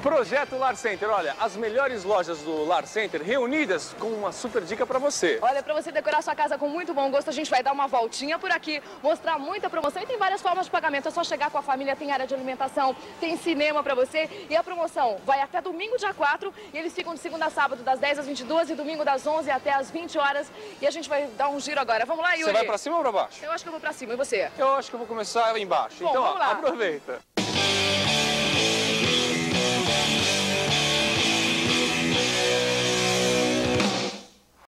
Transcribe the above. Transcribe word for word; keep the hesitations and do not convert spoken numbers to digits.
Projeto Lar Center, olha, as melhores lojas do Lar Center reunidas com uma super dica para você. Olha, para você decorar sua casa com muito bom gosto, a gente vai dar uma voltinha por aqui, mostrar muita promoção e tem várias formas de pagamento. É só chegar com a família, tem área de alimentação, tem cinema para você e a promoção vai até domingo, dia quatro, e eles ficam de segunda a sábado das dez às vinte e duas e domingo das onze até às vinte horas. E a gente vai dar um giro agora. Vamos lá, Yuri? Você vai para cima ou para baixo? Eu acho que eu vou para cima, e você? Eu acho que eu vou começar embaixo. Bom, então, vamos ó, lá. aproveita.